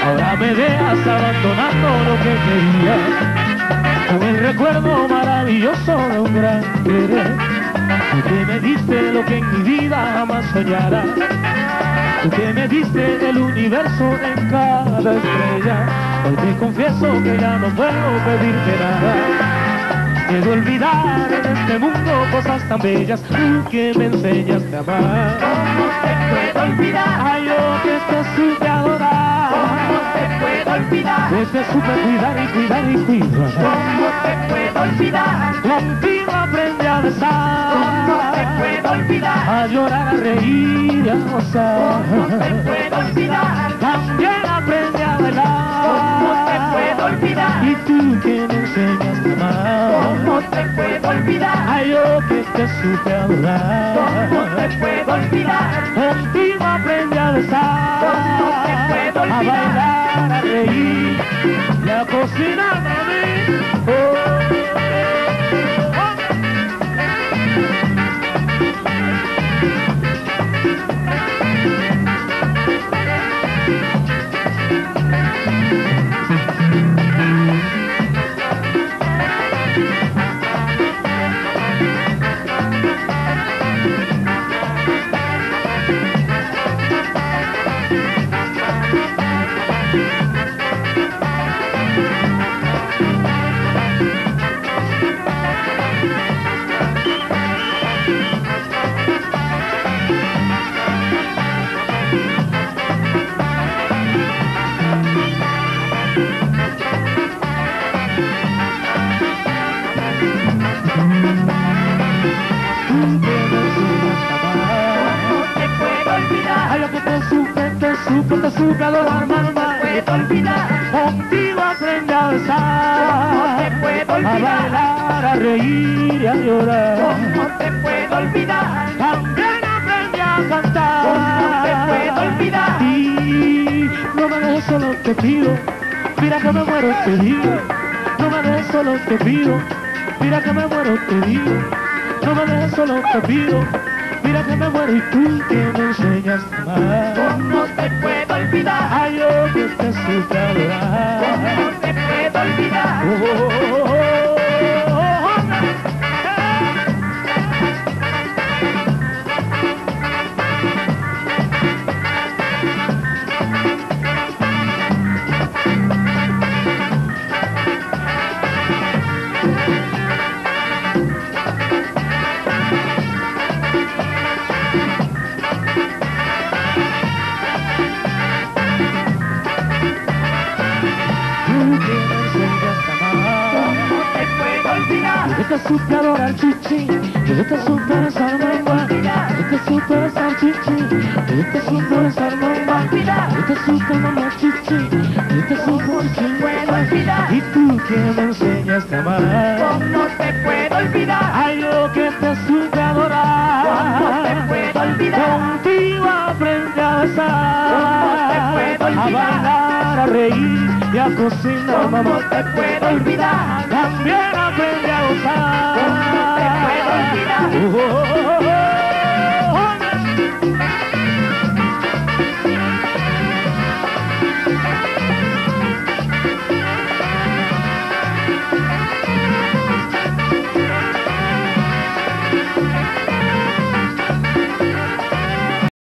Ahora me dejas abandonando lo que quería, con el recuerdo maravilloso de un gran querer. Tú que me diste lo que en mi vida jamás soñara, tú que me diste el universo en cada estrella. Hoy te confieso que ya no puedo pedirte nada, quiero olvidar en este mundo cosas tan bellas, tú que me enseñaste a amar. ¿Cómo te puedo olvidar? Ay, yo que te supe adorar, ¿Cómo te puedo olvidar? que te supe cuidar y cuidar y cuidar. ¿Cómo te puedo olvidar? Contigo aprendí a besar, ¿Cómo te puedo olvidar? a llorar, a reír y a gozar. ¿Cómo te puedo olvidar? También aprendí a ¿Cómo te bailar, puedo olvidar? y tú que me enseñaste a amar. ¿Cómo te puedo olvidar? Ay, yo que te supe adorar, ¿Cómo te puedo olvidar? contigo aprendí a besar, ¿Cómo te puedo a olvidar? bailar, a reír y a cocinar a mí. Oh. Te supe adorar, mamá. Puedo olvidar. Contigo aprendí a besar, ¿Cómo te puedo a olvidar? bailar, a reír y a llorar. ¿Cómo te puedo olvidar? También aprendí a cantar. ¿Cómo te puedo olvidar? Y no me dejes solo, te pido. Mira que me muero, te digo. No me dejes solo, te pido. Mira que me muero, te digo. No me dejes solo, te pido. Mira que me muero y tú que me enseñas a amar. ¿Cómo te puedo olvidar? Ay, yo que te supe adorar. ¿Cómo te puedo olvidar? Oh, oh, oh, oh, oh. Yo te supe adorar, chichi, yo te supe besar, mamá. Yo te supe besar, chichi, yo te supe besar, mamá. Yo te supe, mamá, chichi, yo te supe besar, y tú que me enseñaste a amar. ¿Cómo te puedo olvidar? Ay, yo que te supe adorar. ¿Cómo te puedo olvidar? Contigo aprendí a besar, ¿Cómo te puedo a olvidar? bailar, a reír y a cocinar, ¿Cómo mamá. te puedo olvidar? También aprendí a gozar. ¿Cómo te puedo olvidar? Oh, oh, oh, oh.